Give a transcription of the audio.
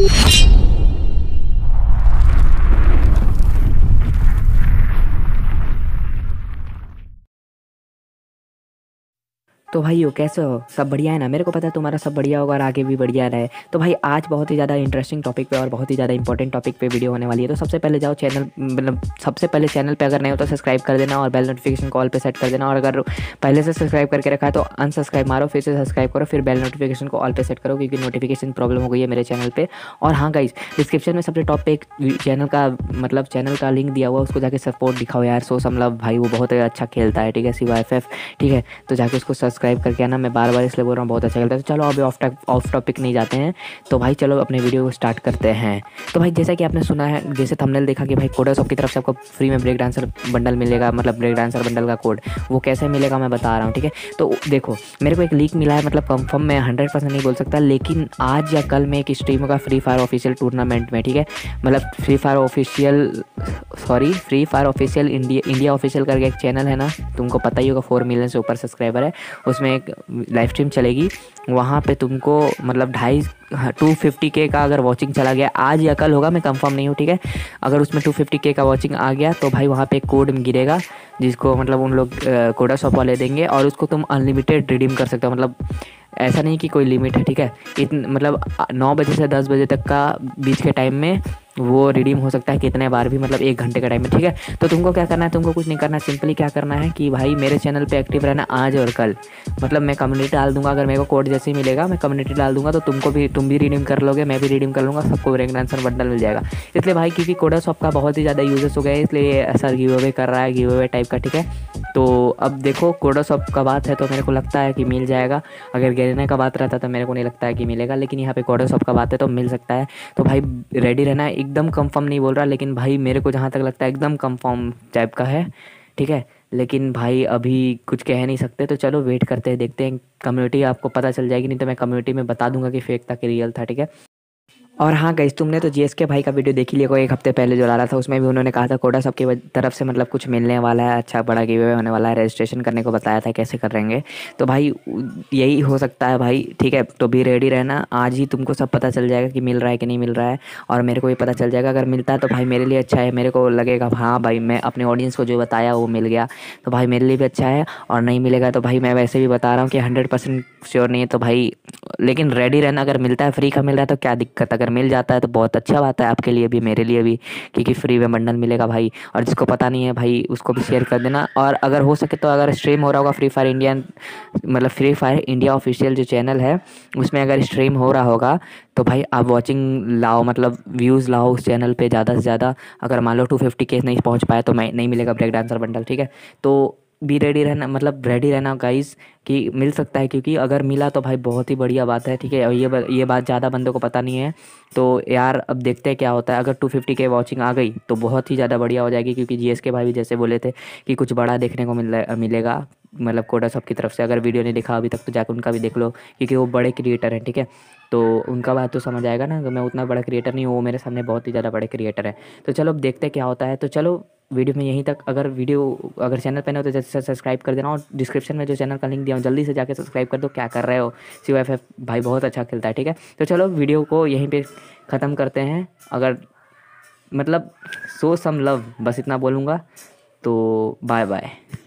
तो भाई, हो कैसे हो? सब बढ़िया है ना? मेरे को पता है तुम्हारा सब बढ़िया होगा और आगे भी बढ़िया रहे। तो भाई, आज बहुत ही ज़्यादा इंटरेस्टिंग टॉपिक पे और बहुत ही ज़्यादा इंपॉर्टेंट टॉपिक पे वीडियो होने वाली है। तो सबसे पहले जाओ चैनल, मतलब सबसे पहले चैनल पे अगर नहीं हो तो सब्सक्राइब कर देना और बेल नोटिफिकेशन कॉल पे सेट कर देना। और अगर पहले से सब्सक्राइब करके रखा है तो अनसब्सक्राइब मारो, फिर से सब्सक्राइब करो, फिर बेल नोटिफिकेशन को ऑल पे सेट करो, क्योंकि नोटिफिकेशन प्रॉब्लम हो गई है मेरे चैनल पे। और हाँ गाइस, डिस्क्रिप्शन में सबसे टॉप पे एक चैनल का लिंक दिया हुआ है, उसको जाके सपोर्ट दिखाओ यार। सो समलव भाई, वो बहुत अच्छा खेलता है, ठीक है, CYFF, ठीक है। तो जाके उसको सब्सक्राइब करके आना। मैं बार बार इसलिए बोल रहा हूँ, बहुत अच्छा खेलता है। तो चलो अभी ऑफ टॉपिक नहीं जाते हैं। तो भाई चलो अपने वीडियो को स्टार्ट करते हैं। तो भाई, जैसा कि आपने सुना है, जैसे थंबनेल देखा कि भाई कोडासॉफ्ट की तरफ से आपको फ्री में ब्रेक डांसर बंडल मिलेगा, मतलब ब्रेक डांसर बंडल का कोड वो कैसे मिलेगा मैं बता रहा हूँ, ठीक है। तो देखो, मेरे को एक लीक मिला है, मतलब कंफर्म मैं 100% नहीं बोल सकता, लेकिन आज या कल मैं एक स्ट्रीम होगा फ्री फायर ऑफिशियल टूर्नामेंट में, ठीक है। मतलब Free Fire official India official करके एक चैनल है ना, तुमको पता ही होगा, 4 मिलियन से ऊपर सब्सक्राइबर है। उसमें एक लाइव स्ट्रीम चलेगी, वहाँ पे तुमको मतलब 250K का अगर वॉचिंग चला गया, आज या कल होगा, मैं कंफर्म नहीं हूँ, ठीक है। अगर उसमें 250K का वॉचिंग आ गया तो भाई वहाँ पे एक कोड गिरेगा, जिसको मतलब उन लोग कोडासॉफ्ट वाले देंगे, और उसको तुम अनलिमिटेड रिडीम कर सकते हो। मतलब ऐसा नहीं कि कोई लिमिट है, ठीक है। मतलब 9 बजे से 10 बजे तक का बीच के टाइम में वो रिडीम हो सकता है कितने बार भी, मतलब 1 घंटे का टाइम में, ठीक है। तो तुमको क्या करना है, तुमको कुछ नहीं करना, सिंपली क्या करना है कि भाई मेरे चैनल पे एक्टिव रहना आज और कल। मतलब मैं कम्युनिटी डाल दूंगा, अगर मेरे को कोड जैसे ही मिलेगा मैं कम्युनिटी डाल दूंगा, तो तुम भी रिडीम कर लोगे, मैं भी रिडीम कर लूँगा, सबको ब्रेक डांसर बंडल मिल जाएगा। इसलिए भाई, क्योंकि कोडासॉफ्ट का बहुत ही ज़्यादा यूजेस हो गए, इसलिए ऐसा गिव अवे कर रहा है, गिव अवे टाइप का, ठीक है। तो अब देखो, कोडासॉफ्ट का बात है तो मेरे को लगता है कि मिल जाएगा। अगर गेरना का बात रहता तो मेरे को नहीं लगता है कि मिलेगा, लेकिन यहाँ पे कोडासॉफ्ट का बात है तो मिल सकता है। तो भाई रेडी रहना, एकदम कंफर्म नहीं बोल रहा, लेकिन भाई मेरे को जहाँ तक लगता है एकदम कंफर्म टाइप का है, ठीक है। लेकिन भाई अभी कुछ कह नहीं सकते, तो चलो वेट करते हैं, देखते हैं। कम्युनिटी आपको पता चल जाएगी, नहीं तो मैं कम्युनिटी में बता दूंगा कि फेक था कि रियल था, ठीक है। और हाँ गाइस, तुमने तो GSK भाई का वीडियो देख ही लिया, कोई 1 हफ्ते पहले जो डाला था, उसमें भी उन्होंने कहा था कोडासॉफ्ट की तरफ से मतलब कुछ मिलने वाला है, अच्छा बड़ा गिव अवे होने वाला है, रजिस्ट्रेशन करने को बताया था कैसे करेंगे। तो भाई यही हो सकता है भाई, ठीक है। तो भी रेडी रहना, आज ही तुमको सब पता चल जाएगा कि मिल रहा है कि नहीं मिल रहा है, और मेरे को भी पता चल जाएगा। अगर मिलता है तो भाई मेरे लिए अच्छा है, मेरे को लगेगा हाँ भाई, मैं अपने ऑडियंस को जो बताया वो मिल गया, तो भाई मेरे लिए भी अच्छा है। और नहीं मिलेगा तो भाई मैं वैसे भी बता रहा हूँ कि 100% श्योर नहीं है, तो भाई लेकिन रेडी रहना। अगर मिलता है, फ्री का मिल रहा है तो क्या दिक्कत, अगर मिल जाता है तो बहुत अच्छा बात है आपके लिए भी, मेरे लिए भी, क्योंकि फ्री में बंडल मिलेगा भाई। और जिसको पता नहीं है भाई, उसको भी शेयर कर देना। और अगर हो सके तो अगर स्ट्रीम हो रहा होगा फ्री फायर इंडिया ऑफिशियल जो चैनल है, उसमें अगर स्ट्रीम हो रहा होगा तो भाई आप वॉचिंग लाओ, मतलब व्यूज़ लाओ उस चैनल पे ज़्यादा से ज़्यादा। अगर मान लो 250K नहीं पहुँच पाए तो मैं नहीं मिलेगा ब्रेक डांसर बंडल, ठीक है। तो बी रेडी रहना, मतलब रेडी रहना गाइस, कि मिल सकता है, क्योंकि अगर मिला तो भाई बहुत ही बढ़िया बात है, ठीक है। और ये बात ज़्यादा बंदों को पता नहीं है। तो यार अब देखते हैं क्या होता है। अगर 250K वॉचिंग आ गई तो बहुत ही ज़्यादा बढ़िया हो जाएगी, क्योंकि GSK भाई भी जैसे बोले थे कि कुछ बड़ा देखने को मिलेगा, मतलब कोडासॉफ्ट की तरफ से। अगर वीडियो नहीं देखा अभी तक तो जाकर उनका भी देख लो, क्योंकि वो बड़े क्रिएटर हैं, ठीक है। तो उनका बात तो समझ आएगा ना, मैं उतना बड़ा क्रिएटर नहीं हूँ, वो मेरे सामने बहुत ही ज़्यादा बड़े क्रिएटर हैं। तो चलो अब देखते हैं क्या होता है। तो चलो वीडियो में यहीं तक। अगर चैनल पे नहीं हो तो जैसे सब्सक्राइब कर देना, और डिस्क्रिप्शन में जो चैनल का लिंक दिया हूँ जल्दी से जाके सब्सक्राइब कर दो। क्या कर रहे हो? CYFF भाई बहुत अच्छा खेलता है, ठीक है। तो चलो वीडियो को यहीं पे ख़त्म करते हैं। अगर मतलब सो सम लव, बस इतना बोलूँगा। तो बाय बाय।